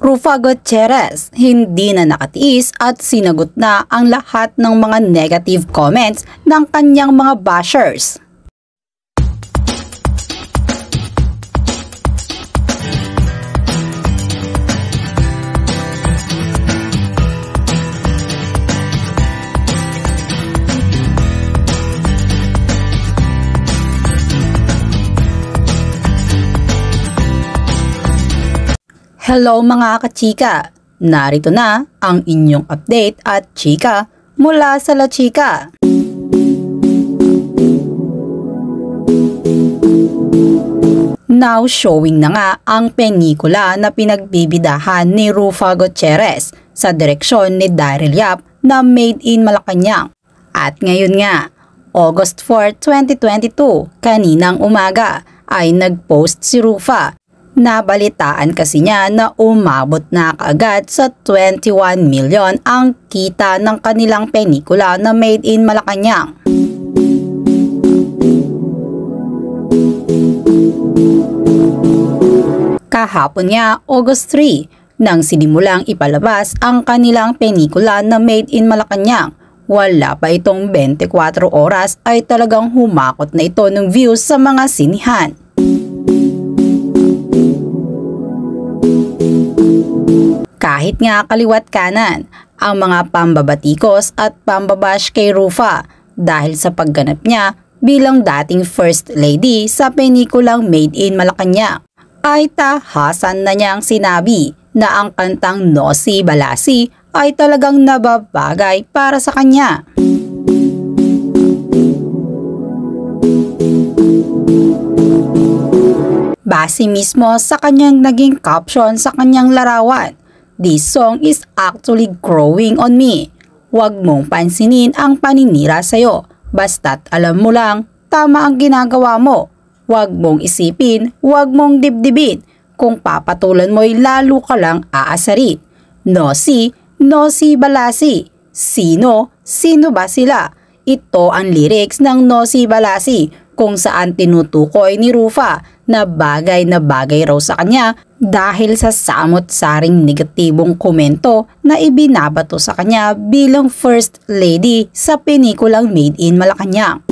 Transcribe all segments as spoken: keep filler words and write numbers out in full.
Rufa Gutierrez hindi na nakatiis at sinagot na ang lahat ng mga negative comments ng kanyang mga bashers. Hello mga kachika! Narito na ang inyong update at chika mula sa La Chika. Now showing na nga ang pelikula na pinagbibidahan ni Rufa Gutierrez sa direksyon ni Daryl Yap na Made in Malacanang. At ngayon nga, August fourth, twenty twenty-two, kaninang umaga ay nagpost si Rufa. Nabalitaan kasi niya na umabot na kaagad sa twenty-one million ang kita ng kanilang pelikula na Made in Malacanang. Kahapon nga, August third, nang sinimulang ipalabas ang kanilang pelikula na Made in Malacanang, wala pa itong twenty-four oras ay talagang humakot na ito ng views sa mga sinihan. Kahit nga kaliwat kanan ang mga pambabatikos at pambabash kay Rufa dahil sa pagganap niya bilang dating First Lady sa pelikulang Made in Malacanang, ay tahasan na niyang sinabi na ang kantang Nosy Balasi ay talagang nababagay para sa kanya. Base mismo sa kanyang naging caption sa kanyang larawan, "This song is actually growing on me. Huwag mong pansinin ang paninira sa'yo. Basta't alam mo lang, tama ang ginagawa mo. Huwag mong isipin, huwag mong dibdibin. Kung papatulan mo'y lalo ka lang aasarin. Nosy, Nosy Balasi. Sino? Sino ba sila?" Ito ang lyrics ng Nosy Balasi kung saan tinutukoy ni Rufa na bagay na bagay raw sa kanya dahil sa samot-saring negatibong komento na ibinabato sa kanya bilang First Lady sa pelikulang Made in Malacanang.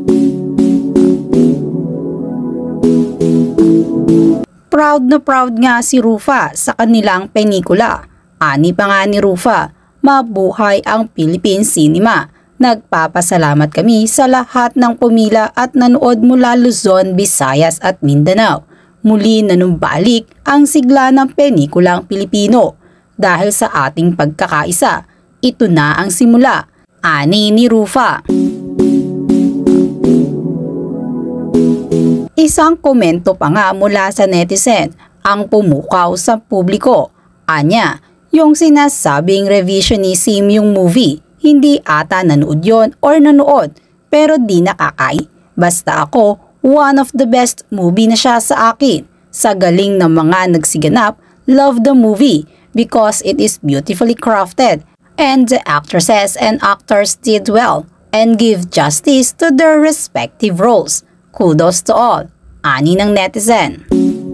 Proud na proud nga si Rufa sa kanilang pelikula. Ani pa nga ni Rufa, "Mabuhay ang Philippine Cinema. Nagpapasalamat kami sa lahat ng pumila at nanood mula Luzon, Visayas at Mindanao. Muli nanumbalik ang sigla ng pelikulang Pilipino. Dahil sa ating pagkakaisa, ito na ang simula." Ani ni Rufa. Isang komento pa nga mula sa netizen ang pumukaw sa publiko. Anya, yung sinasabing revisionism yung movie, hindi ata nanood yon or nanood pero di nakakai. Basta ako, one of the best movie na siya sa akin. Sa galing ng mga nagsiganap, love the movie because it is beautifully crafted and the actresses and actors did well and give justice to their respective roles. Kudos to all. Ani ng netizen.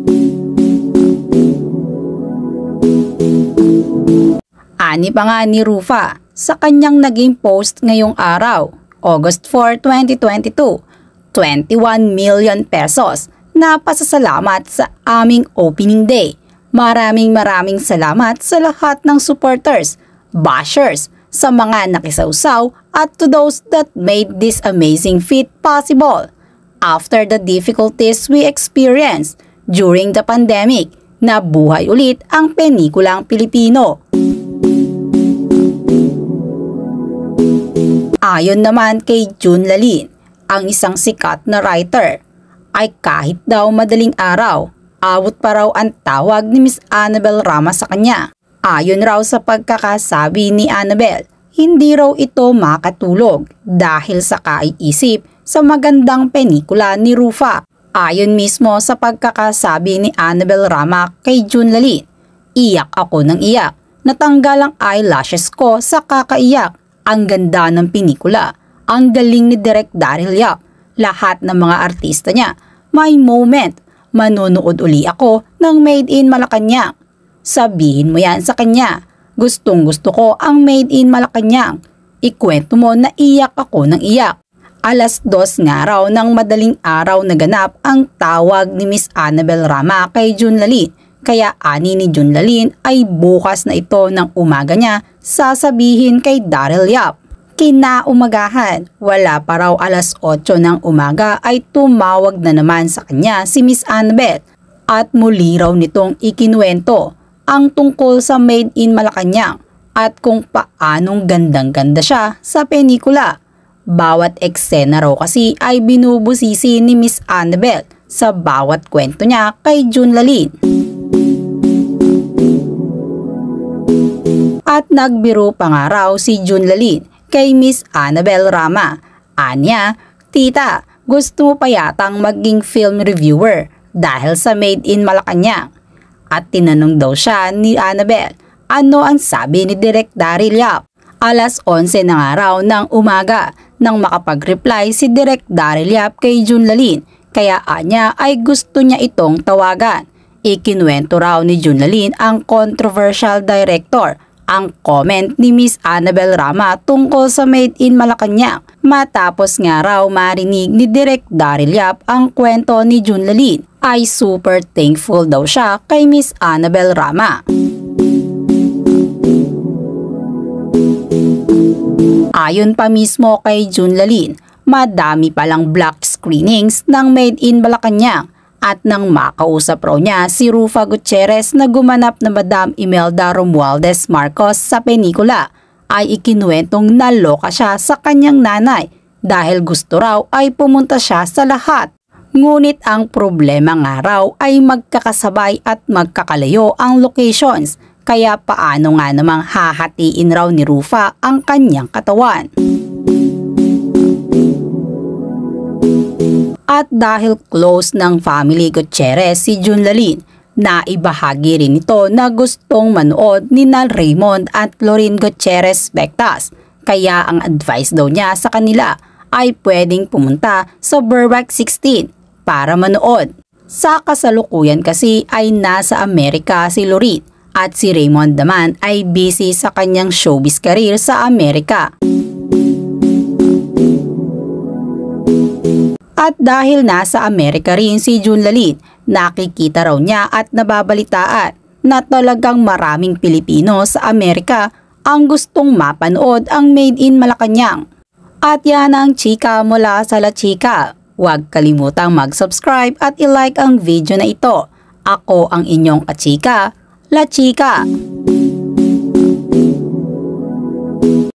Ani pa nga ni Rufa sa kanyang naging post ngayong araw, August fourth, twenty twenty-two, twenty-one million pesos na pasasalamat sa aming opening day. Maraming maraming salamat sa lahat ng supporters, bashers, sa mga nakisawsaw at to those that made this amazing feat possible. After the difficulties we experienced during the pandemic, nabuhay ulit ang pelikulang Pilipino. Ayon naman kay June Lalin, ang isang sikat na writer, ay kahit daw madaling araw, abot pa raw ang tawag ni Miss Annabel Rama sa kanya. Ayon raw sa pagkakasabi ni Annabel, hindi raw ito makatulog dahil sa kaiisip sa magandang pelikula ni Rufa. Ayon mismo sa pagkakasabi ni Annabel Rama kay June Lalin, "Iyak ako ng iyak. Natanggal ang eyelashes ko sa kakaiyak. Ang ganda ng pelikula. Ang galing ni Direk Daryl Yap. Lahat ng mga artista niya. May moment. Manonood uli ako ng Made in Malacanang. Sabihin mo yan sa kanya. Gustong gusto ko ang made in Malacanang. Ikwento mo na iyak ako ng iyak. Alas dos nga raw ng madaling araw naganap ang tawag ni Miss Annabel Rama kay Junlalyn. Kaya ani ni Junlalyn ay bukas na ito ng umaga niya sasabihin kay Daryl Yap. Kinaumagahan, wala pa raw alas otso ng umaga ay tumawag na naman sa kanya si Miss Annabel at muli raw nitong ikinuwento ang tungkol sa Made in Malacanang at kung paanong gandang-ganda siya sa pelikula. Bawat eksena raw kasi ay binubusisi ni Miss Annabel sa bawat kwento niya kay Junlalyn. At nagbiro pa nga raw si Junlalyn kay Miss Annabel Rama. Anya, tita, gusto mo pa yatang maging film reviewer dahil sa Made in Malacanang? At tinanong daw siya ni Annabel, ano ang sabi ni Direk Daryl Yap? Alas onse na nga raw ng umaga nang makapag-reply si Direk Daryl Yap kay Junlalyn, kaya anya ay gusto niya itong tawagan. Ikinuwento raw ni Junlalyn ang controversial director, ang comment ni Miss Annabel Rama tungkol sa Made in Malacanang. Matapos nga raw marinig ni Direk Daryl Yap ang kwento ni Junlalyn, ay super thankful daw siya kay Miss Annabel Rama. Ayon pa mismo kay Junlalyn, madami palang block screenings ng Made in Malacanang. At nang makausap raw niya si Rufa Gutierrez na gumanap na Madam Imelda Romualdez Marcos sa pelikula, ay ikinuwentong naloka siya sa kanyang nanay dahil gusto raw ay pumunta siya sa lahat. Ngunit ang problema nga raw ay magkakasabay at magkakalayo ang locations, kaya paano nga namang hahatiin raw ni Rufa ang kanyang katawan. At dahil close ng family Gutierrez si Junlalyn, naibahagi rin ito na gustong manood ni na Raymond at Lorin Gutierrez Bectas. Kaya ang advice daw niya sa kanila ay pwedeng pumunta sa Burbank sixteen para manood. Sa kasalukuyan kasi ay nasa Amerika si Lorin at si Raymond naman ay busy sa kanyang showbiz career sa Amerika. At dahil nasa Amerika rin si Junlalyn, nakikita raw niya at nababalitaan na talagang maraming Pilipino sa Amerika ang gustong mapanood ang Made in Malacanang. At yan ang chika mula sa La Chika. Huwag kalimutang mag-subscribe at i-like ang video na ito. Ako ang inyong kachika, La Chika.